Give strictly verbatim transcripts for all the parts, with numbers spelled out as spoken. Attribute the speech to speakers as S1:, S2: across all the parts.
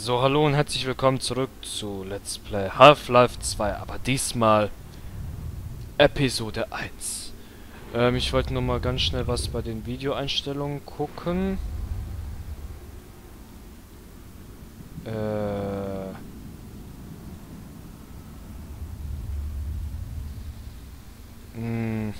S1: So, hallo und herzlich willkommen zurück zu Let's Play Half-Life zwei, aber diesmal Episode eins. Ähm, ich wollte nur mal ganz schnell was bei den Videoeinstellungen gucken. Äh... Mh.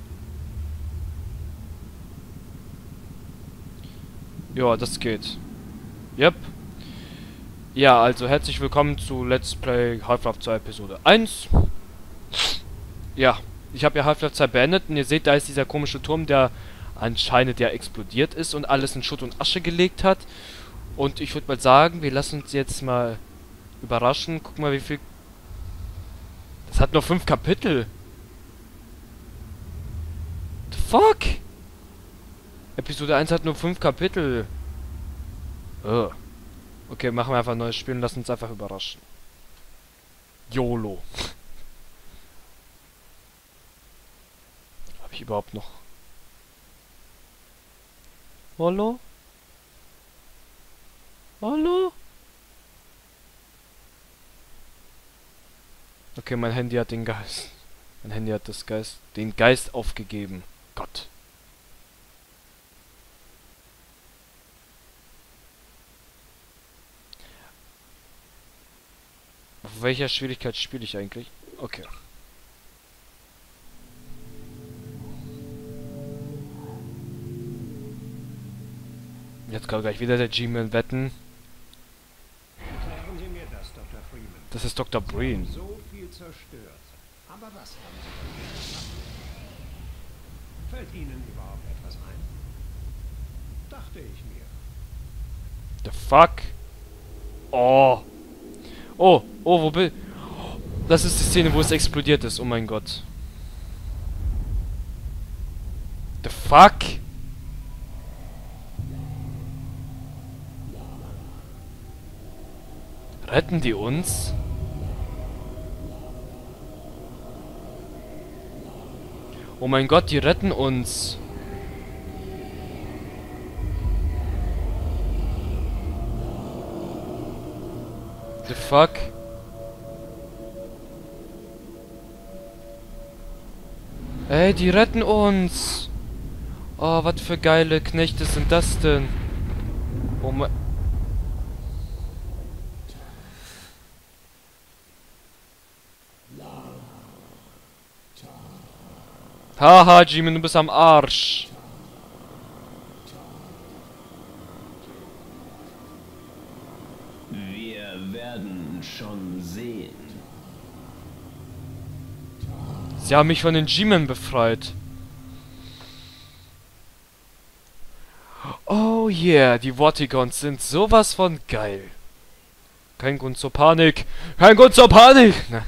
S1: Ja, das geht. Yep. Ja, also herzlich willkommen zu Let's Play Half-Life zwei Episode eins. Ja, ich habe ja Half-Life zwei beendet und ihr seht, da ist dieser komische Turm, der anscheinend ja explodiert ist und alles in Schutt und Asche gelegt hat. Und ich würde mal sagen, wir lassen uns jetzt mal überraschen. Guck mal, wie viel... Das hat nur fünf Kapitel. The fuck? Episode eins hat nur fünf Kapitel. Oh. Okay, machen wir einfach ein neues Spiel und lassen uns einfach überraschen. YOLO. Habe ich überhaupt noch... Hallo? Hallo? Okay, mein Handy hat den Geist. Mein Handy hat das Geist... den Geist aufgegeben. Gott. Auf welcher Schwierigkeit spiele ich eigentlich? Okay. Jetzt kann gleich wieder der G-Man wetten.
S2: Erklären Sie mir das, Doktor Freeman.
S1: Das ist Doktor Breen.
S2: So viel zerstört. Aber was haben Sie damit gemacht? Fällt Ihnen überhaupt etwas ein? Dachte ich mir.
S1: The fuck? Oh. Oh, oh, wo bin... Das ist die Szene, wo es explodiert ist. Oh mein Gott. The fuck? Retten die uns? Oh mein Gott, die retten uns. The fuck? Ey, die retten uns. Oh, was für geile Knechte sind das denn? Oh mein... Haha, G-Man, du bist am Arsch.
S2: Wir werden schon sehen.
S1: Sie haben mich von den G-Men befreit. Oh yeah, die Vortigons sind sowas von geil. Kein Grund zur Panik. Kein Grund zur Panik! Na.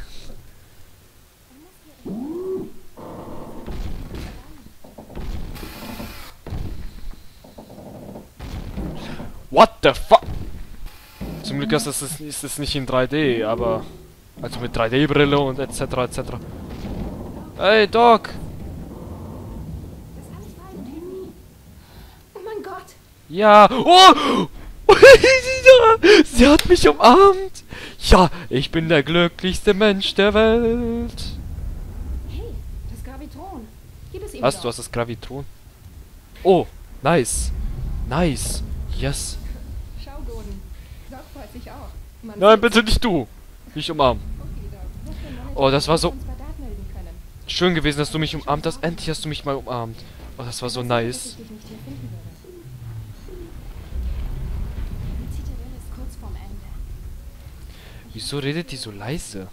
S1: What the fuck? Zum Glück ist es, ist es nicht in drei D, aber... Also mit drei D-Brille und et cetera et cetera. Hey, Doc!
S3: Oh mein Gott!
S1: Ja! Oh! Sie hat mich umarmt! Ja, ich bin der glücklichste Mensch der Welt!
S3: Hey, das Gravitron. Gib es ihm
S1: Was?
S3: doch.
S1: Du hast das Gravitron? Oh, nice! Nice! Yes!
S3: Schau, Gordon. Doc freut sich auch. Man
S1: Nein,
S3: sieht-
S1: bitte nicht du! Nicht umarmen!
S3: Okay, Doc. Ruf den Manager
S1: Oh, das war so
S3: uns bei Dart melden können.
S1: schön gewesen, dass du mich umarmt hast. Endlich hast du mich mal umarmt. Oh, das war so
S3: Ich weiß nicht,
S1: nice.
S3: dass ich dich nicht hier finden würde. Die Zitadelle ist kurz vorm Ende.
S1: Wieso redet die so leise?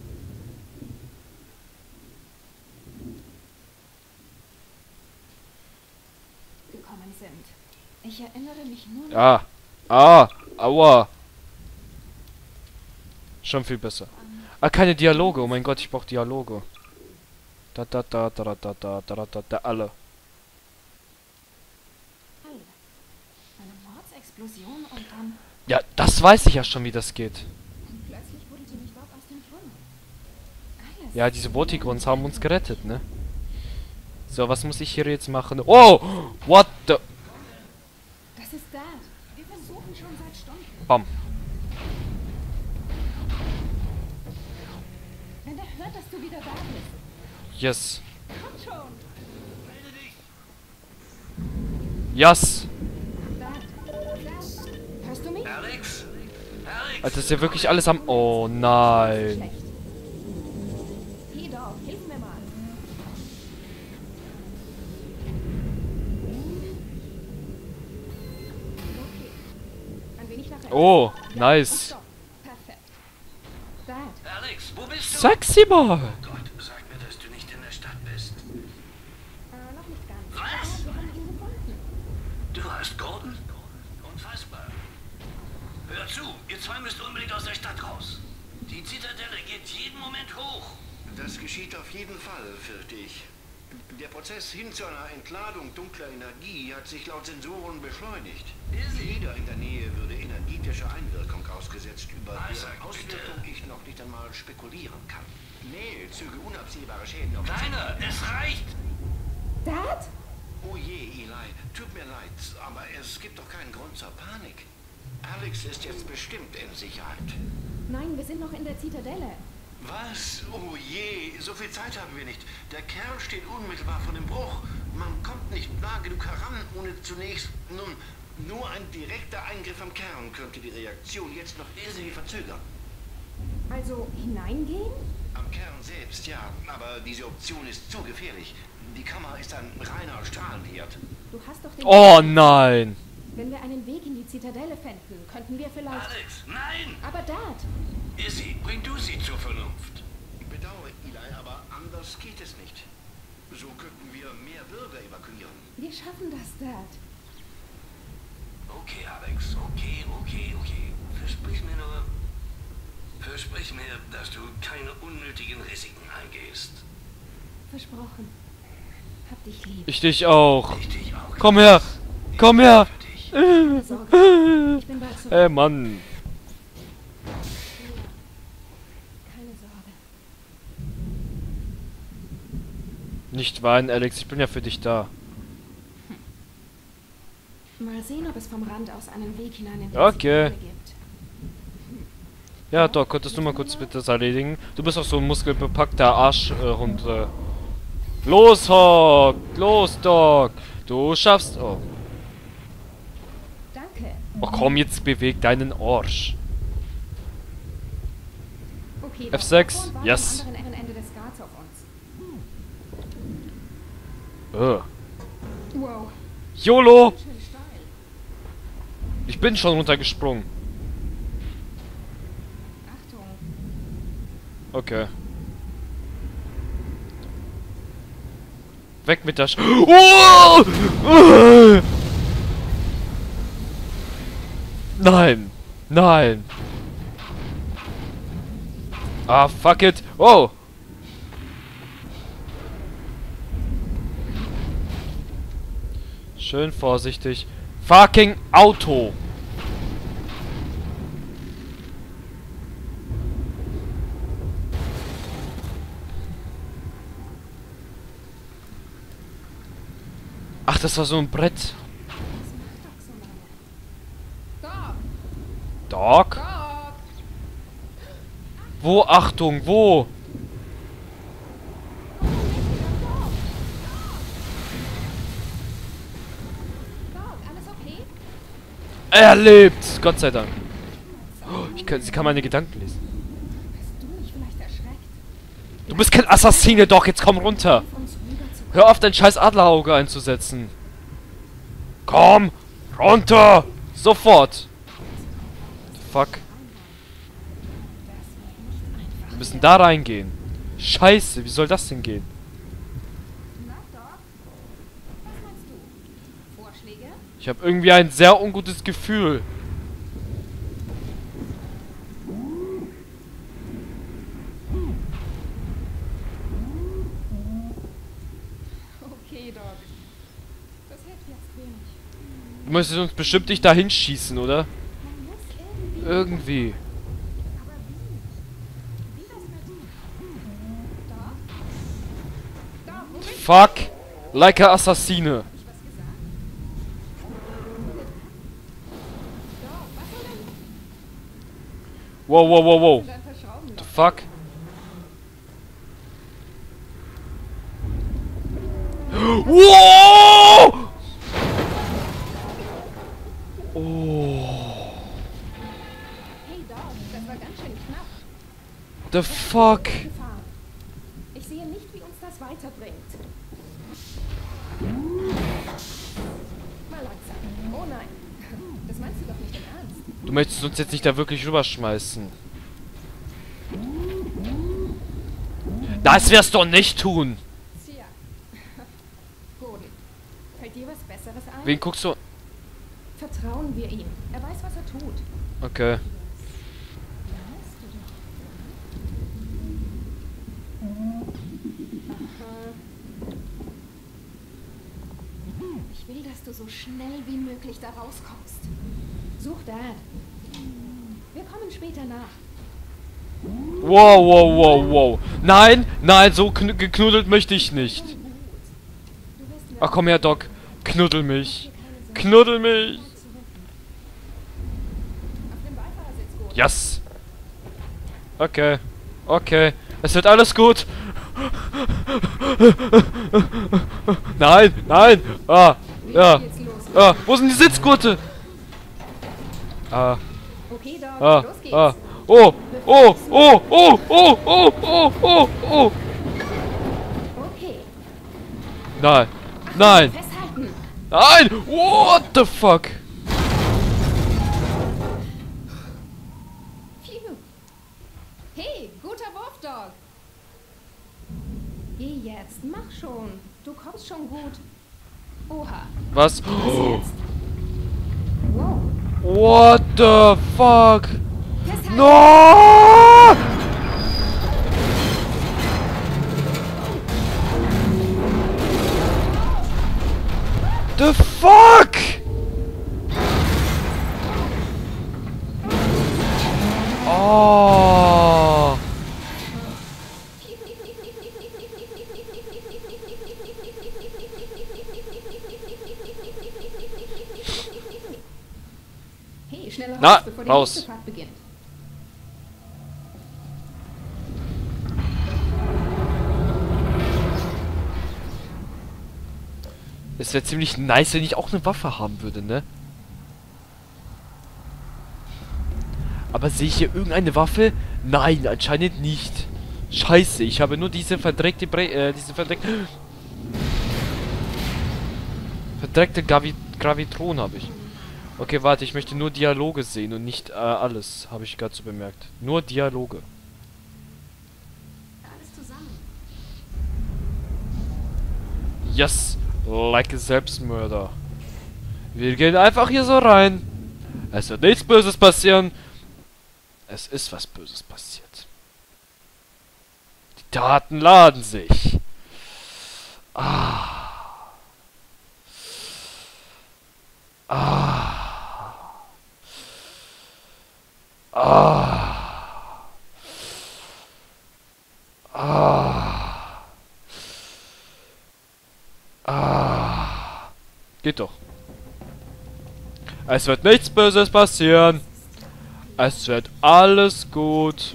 S3: Gekommen sind. Ich erinnere mich nur noch
S1: Ah! Ah! Aua! Schon viel besser. Ah, keine Dialoge. Oh mein Gott, ich brauche Dialoge. Da da da da da da da da da da alle.
S3: alle. Eine Mordsexplosion und dann...
S1: Ja, das weiß ich ja schon, wie das geht.
S3: Und plötzlich buddelte mich Doc aus dem Tunnel. Alles.
S1: Ja, diese Vortigons haben uns gerettet, ne? So, was muss ich hier jetzt machen? Oh! What the...
S3: Das ist Dad. Wir versuchen schon seit Stunden.
S1: Bam.
S3: du wieder da bist.
S1: Yes.
S3: Komm schon.
S2: Melde dich!
S1: Yes.
S3: Dad. Dad. Hörst du mich?
S2: Alex? Alex!
S1: Alter, ist ja wirklich alles am... Oh nein.
S3: Schlecht. Hey Dog, hilf mir mal. Okay. Ein wenig nach rechts.
S1: Oh,
S3: Ja,
S1: nice.
S3: und stopp. Perfekt. Dad.
S2: Alex, wo bist du?
S1: Sexy mal.
S2: Gott, sag mir, dass du nicht in der Stadt bist.
S3: Äh, noch nicht ganz.
S2: Was?
S3: Aber wir haben ihn gefunden.
S2: Du hast Gordon? Unfassbar. Hör zu, ihr zwei müsst unbedingt aus der Stadt raus. Die Zitadelle geht jeden Moment hoch.
S4: Das geschieht auf jeden Fall, fürchte ich. Der Prozess hin zu einer Entladung dunkler Energie hat sich laut Sensoren beschleunigt. Jeder in der Nähe würde energetischer Einwirkung ausgesetzt, über
S2: Also,
S4: deren
S2: bitte.
S4: Auswirkung ich noch nicht einmal spekulieren kann. Nähe zöge unabsehbare Schäden auf...
S2: Kleiner, es reicht!
S3: Dad?
S4: Oh je, Eli, tut mir leid, aber es gibt doch keinen Grund zur Panik. Alex ist jetzt bestimmt in Sicherheit.
S3: Nein, wir sind noch in der Zitadelle.
S4: Was? Oh je, so viel Zeit haben wir nicht. Der Kern steht unmittelbar vor dem Bruch. Man kommt nicht nah genug heran, ohne zunächst... Nun, nur ein direkter Eingriff am Kern könnte die Reaktion jetzt noch irrsinnig verzögern.
S3: Also hineingehen?
S4: Am Kern selbst, ja, aber diese Option ist zu gefährlich. Die Kammer ist ein reiner Strahlenherd.
S3: Du hast doch den...
S1: Oh nein.
S3: Wenn wir einen Weg in die Zitadelle fänden, könnten wir vielleicht...
S2: Alex, nein!
S3: Aber Dad!
S2: Izzy, bring du sie zur Vernunft.
S4: Bedauere, Eli, aber anders geht es nicht. So könnten wir mehr Bürger evakuieren.
S3: Wir schaffen das, Dad.
S2: Okay, Alex, okay, okay, okay. Versprich mir nur... Versprich mir, dass du keine unnötigen Risiken eingehst.
S3: Versprochen. Hab dich lieb.
S1: Ich dich auch.
S2: Ich dich auch.
S1: Komm her. Komm her.
S2: Für dich.
S3: Keine Sorge. Ich bin bald zurück.
S1: Ey, Mann.
S3: Keine Sorge.
S1: Nicht weinen, Alex. Ich bin ja für dich da.
S3: Mal sehen, ob es vom Rand aus einen Weg hinein in die
S1: Okay.
S3: Zitadelle gibt.
S1: Ja, Doc, könntest du mal kurz bitte das erledigen? Du bist auch so ein muskelbepackter Arschhund. Äh, los, Hawk! Los, Doc! Du schaffst... Oh.
S3: Danke.
S1: Oh komm, jetzt beweg deinen Arsch.
S3: Okay,
S1: F sechs,
S3: Dr. Horn war
S1: yes.
S3: am anderen Ende des Gats auf uns.
S1: Äh.
S3: Wow.
S1: YOLO!
S3: Schön steil.
S1: Ich bin schon runtergesprungen.
S3: Achtung.
S1: Okay. Weg mit der Sch... Oh! Äh! Nein! Nein! Ah, fuck it! Oh! Schön vorsichtig. Fucking Auto! Ach, das war so ein Brett.
S3: Das macht doch so lange. Doc!
S1: Doc?
S3: Doc!
S1: Wo? Achtung, wo?
S3: Doc, alles okay?
S1: Er lebt! Gott sei Dank. Oh, ich kann, sie kann meine Gedanken lesen.
S3: Hast du mich vielleicht erschreckt?
S1: Du bist kein Assassine, Doc, jetzt komm runter.
S3: Hilf uns rüber zu
S1: Hör auf, dein scheiß Adlerauge einzusetzen. Komm! Runter! Sofort! Fuck. Wir müssen da reingehen. Scheiße, wie soll das denn gehen?
S3: Na, Doc? Was meinst du? Vorschläge?
S1: Ich habe irgendwie ein sehr ungutes Gefühl.
S3: Okay, Doc. Das hilft jetzt wenig.
S1: Du möchtest uns bestimmt nicht dahin schießen, oder?
S3: Man muss irgendwie...
S1: Irgendwie.
S3: Aber wie? Wie das mit... Doc? Doc, wo bist du?
S1: Fuck! Like a Assassine.
S3: Hab ich was gesagt? Doc, was soll denn...
S1: Wow, wow, wow, wow.
S3: Dein Verschrauben
S1: The
S3: noch?
S1: fuck? Wow! Oh.
S3: Hey Dog, das war ganz schön knapp.
S1: The fuck?
S3: Gefahr. Ich sehe nicht, wie uns das weiterbringt. Mal langsam. Oh nein. Das meinst du doch nicht im Ernst.
S1: Du möchtest uns jetzt nicht da wirklich rüberschmeißen. Das wirst du nicht tun!
S3: Tja. Gordon, fällt dir was Besseres ein?
S1: Wen guckst du?
S3: Vertrauen wir ihm. Er weiß, was er tut.
S1: Okay.
S3: Ich will, dass du so schnell wie möglich da rauskommst. Such Dad. Wir kommen später nach.
S1: Wow, wow, wow, wow. Nein, nein, so kn geknuddelt möchte ich nicht.
S3: Du wirst
S1: Ach komm her, Doc. Knuddel mich. Knuddel mich.
S3: auf dem Beifahrersitz, Gordon.
S1: Yes. Okay. Okay. Es wird alles gut. Nein, nein. Ah, ja.
S3: Jetzt los.
S1: Ah, wo sind die Sitzgurte? Ah,
S3: Okay, Dog,
S1: ah,
S3: los geht's.
S1: ah. Oh, oh, oh, oh, oh, oh, oh, oh, oh.
S3: Okay.
S1: Nein, nein,
S3: Festhalten.
S1: nein. What the fuck?
S3: Phew. Hey, guter Wurf, Dog. Geh jetzt, mach schon. Du kommst schon gut. Oha.
S1: Was?
S3: Was jetzt? Wow.
S1: What the fuck?
S3: Festhalten.
S1: No! The fuck? Oh.
S3: Hey, schneller raus,
S1: Na,
S3: bevor die
S1: raus.
S3: nächste Fahrt beginnt.
S1: Es wäre ziemlich nice, wenn ich auch eine Waffe haben würde, ne? Aber sehe ich hier irgendeine Waffe? Nein, anscheinend nicht. Scheiße, ich habe nur diese verdreckte Bre äh, diese verdreckte verdreckte Gravi Gravitron habe ich. Okay, warte, ich möchte nur Dialoge sehen und nicht äh, alles, habe ich gerade so bemerkt. Nur Dialoge.
S3: Alles zusammen.
S1: Yes, like a Selbstmörder. Wir gehen einfach hier so rein. Es wird nichts Böses passieren. Es ist was Böses passiert. Die Taten laden sich. Ah. Ah. Ah. Ah. Ah. Geht doch. Es wird nichts Böses passieren. Es wird alles gut.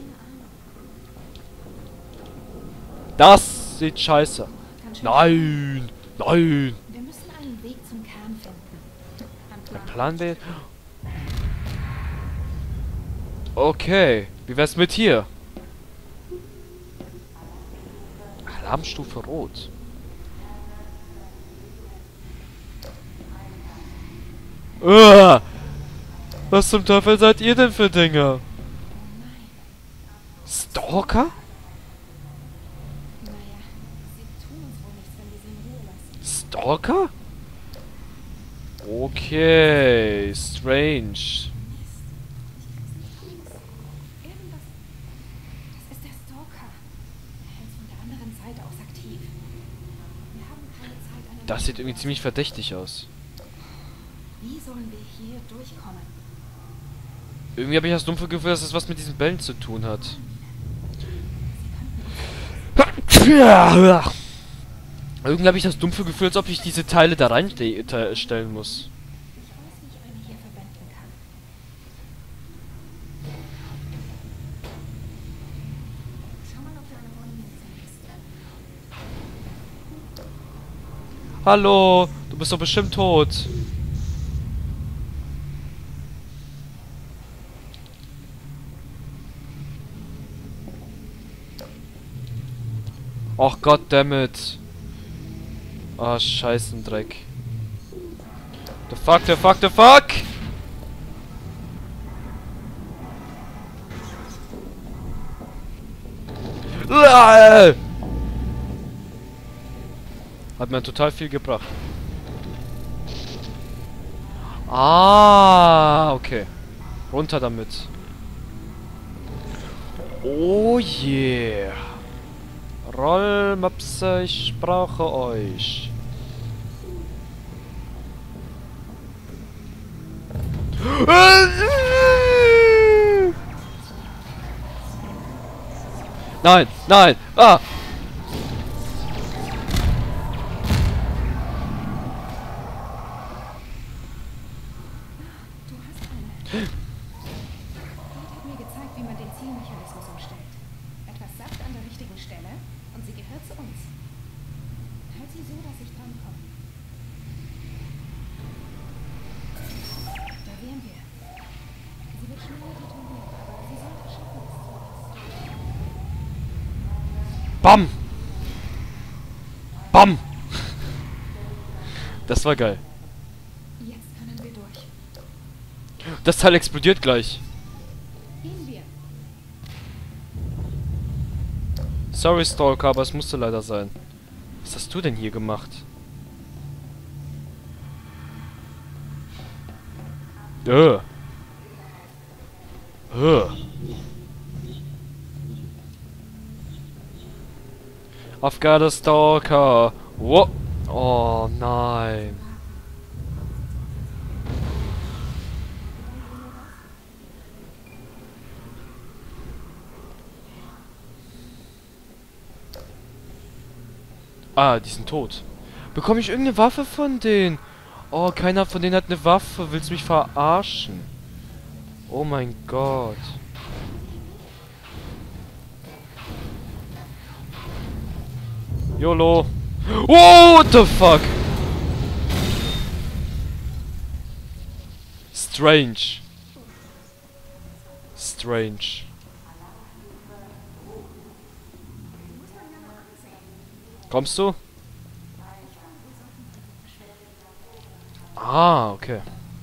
S1: Das sieht scheiße.
S3: Ganz schön.
S1: Nein. Nein.
S3: Wir müssen einen Weg zum Kern finden. Ein
S1: Der
S3: Plan.
S1: Plan B. Okay. Wie wär's mit hier? Alarmstufe Rot. Uah. Was zum Teufel seid ihr denn für Dinger? Stalker?
S3: Naja, sie tun uns wohl nichts, wenn wir sie in Ruhe lassen.
S1: Stalker? Okay, strange.
S3: Irgendwas. Das ist der Stalker. Er hält von der anderen Seite aus aktiv. Wir haben keine Zeit, einen
S1: Das sieht irgendwie ziemlich verdächtig aus.
S3: Wie sollen wir hier durchkommen?
S1: Irgendwie habe ich das dumpfe Gefühl, dass es was mit diesen Bällen zu tun hat. Irgendwie habe ich das dumpfe Gefühl, als ob ich diese Teile da reinstellen muss.
S3: Ich weiß, wie ich eine hier verwenden kann. Schau mal, ob da eine Munition ist.
S1: Hallo, du bist doch bestimmt tot. Och goddammit. Ah, Scheißendreck. The fuck, the fuck, the fuck! Uah! Hat mir total viel gebracht. Ah, okay. Runter damit. Oh yeah. Rollmapse, ich brauche euch. Nein, nein, ah!
S3: Du hast eine. Dort hat mir gezeigt, wie man den Zielmechanismus umstellt. Etwas Saft an der richtigen Stelle und sie gehört zu uns. Halt sie so, dass ich drankomme. Da wären wir. Sie wird schneller detonieren, aber sie sollte schaffen, es zu uns.
S1: Bam! Bam! Das war geil.
S3: Jetzt können wir durch.
S1: Das Teil explodiert gleich.
S3: Gehen wir.
S1: Sorry, Stalker, aber es musste leider sein. Was hast du denn hier gemacht? Äh. Äh. I've got a stalker. What? Oh nein. Ah, die sind tot. Bekomme ich irgendeine Waffe von denen? Oh, keiner von denen hat eine Waffe. Willst du mich verarschen? Oh mein Gott. YOLO. Oh, what the fuck? Strange. Strange. Kommst du? Ah, okay.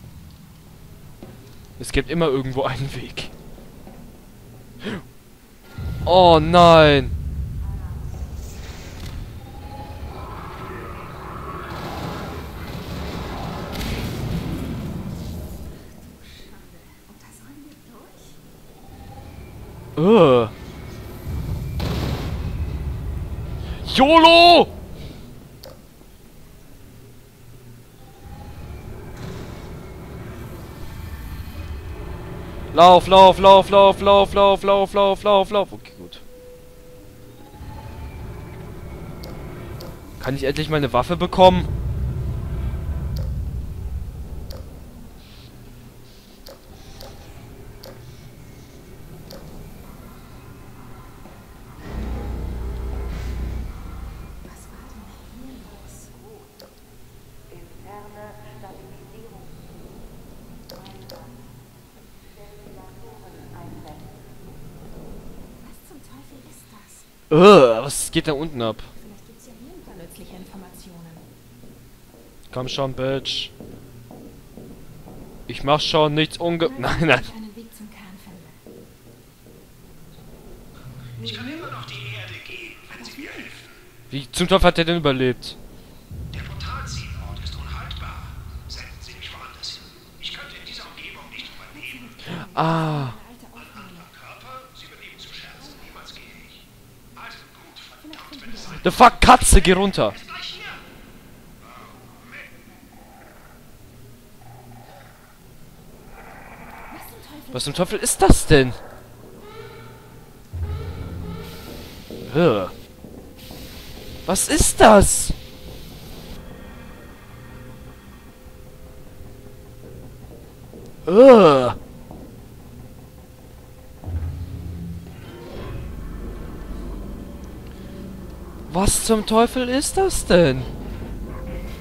S1: Es gibt immer irgendwo einen Weg. Oh nein. Uh. YOLO! Lauf, lauf, lauf, lauf, lauf, lauf, lauf, lauf, lauf, lauf. Okay, gut. Kann ich endlich meine Waffe bekommen? Uh, was geht da unten ab?
S3: Vielleicht gibt's ja hier ein paar nützliche Informationen.
S1: Komm schon, Bitch. Ich mach schon nichts unge... Nein, nein.
S3: Einen Weg zum Kern finde.
S2: Ich kann immer noch die Erde gehen, wenn Sie mir helfen.
S1: Wie zum Teufel hat der denn überlebt?
S2: Der Portalzielort ist unhaltbar. Senden Sie mich woanders hin. Ich könnte in dieser Umgebung nicht überleben.
S1: Ah.
S3: Alte Aufnahme.
S2: Körper, Sie überleben zu scherzen. Niemals gehe ich. Also gut, verdammt, wenn es sein
S1: The fuck, Katze, geh runter.
S2: ist gleich hier.
S3: Was zum Teufel?
S1: Was zum Teufel ist das denn? Ugh. Was ist das? Ugh. Was zum Teufel ist das denn?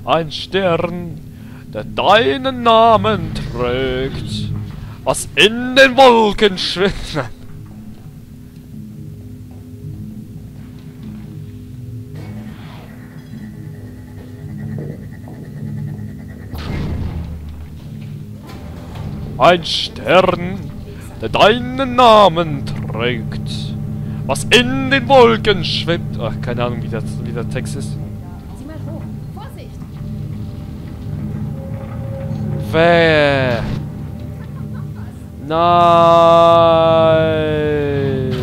S1: Ein Stern, der deinen Namen trägt, was in den Wolken schwimmt. Nein. Ein Stern, der deinen Namen trägt, was in den Wolken schwimmt. Ach, keine Ahnung, wie, das, wie der Text ist.
S3: Sieh mal hoch. Vorsicht!
S1: Wer? Nein!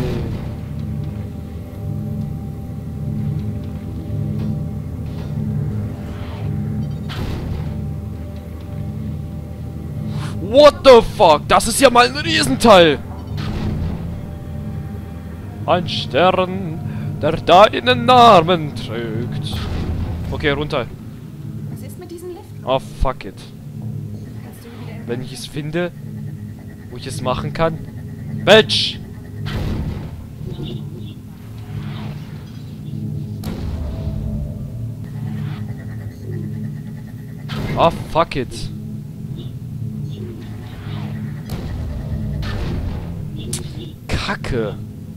S1: What the fuck? Das ist ja mal ein Riesenteil! Ein Stern, der deinen Namen trägt. Okay, runter.
S3: Was ist mit diesen Liften?
S1: Oh, fuck it.
S3: Kannst du wieder...
S1: Wenn ich es finde, wo ich es machen kann. Bitch! Oh, fuck it. Kacke.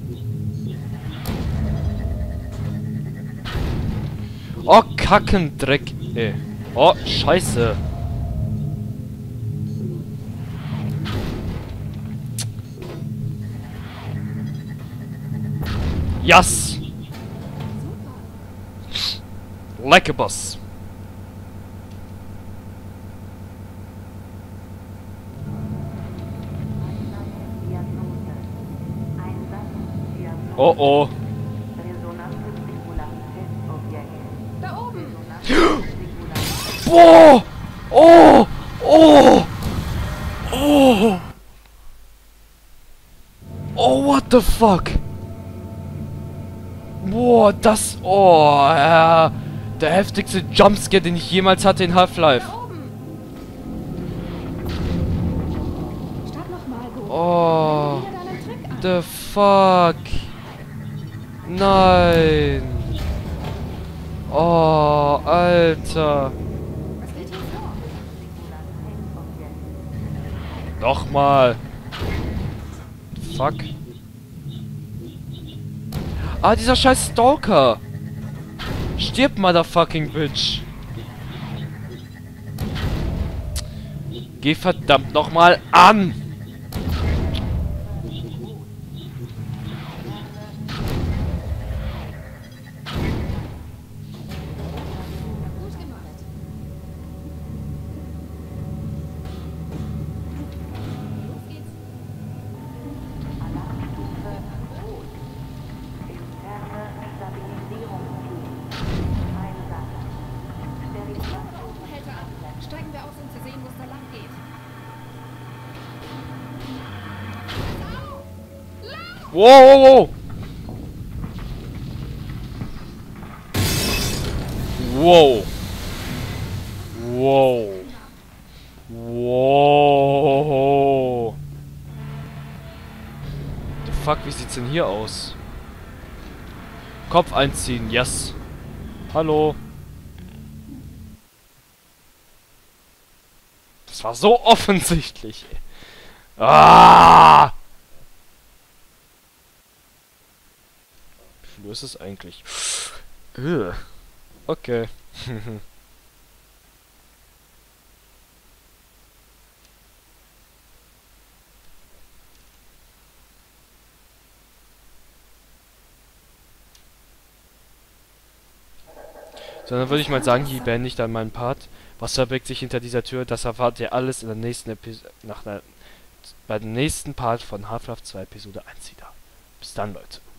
S1: Oh, Kackendreck. Ey. Oh, Scheiße. Yes! Like a boss. Oh oh.
S3: Da oben!
S1: Boah! Oh! Oh! Oh! Oh, what the fuck? Boah, das... Oh, ja. Der heftigste Jumpscare, den ich jemals hatte in Half-Life.
S3: Da oben! Start nochmal, Go.
S1: Oh.
S3: Wieder deinen Trick an.
S1: The fuck? Nein. Oh, Alter.
S3: Was geht hier vor?
S1: Nochmal. Fuck. Ah, dieser scheiß Stalker. Stirb, motherfucking bitch. Geh verdammt nochmal an.
S3: Gut gemacht. Los geht's. Hält er ab. Steigen wir aus, um zu sehen, wo es da lang geht.
S1: Wow, wow, wow. Wow. Wow. Wow. The fuck, wie sieht's denn hier aus? Kopf einziehen, yes. Hallo. Das war so offensichtlich. Ah! Wie viel Uhr ist es eigentlich? Ugh. Okay. So, dann würde ich mal sagen, hier beende ich dann meinen Part. Was verbirgt sich hinter dieser Tür? Das erfahrt ihr alles in der nächsten Episode, nach einer, bei dem nächsten Part von Half-Life zwei Episode eins wieder. Bis dann, Leute.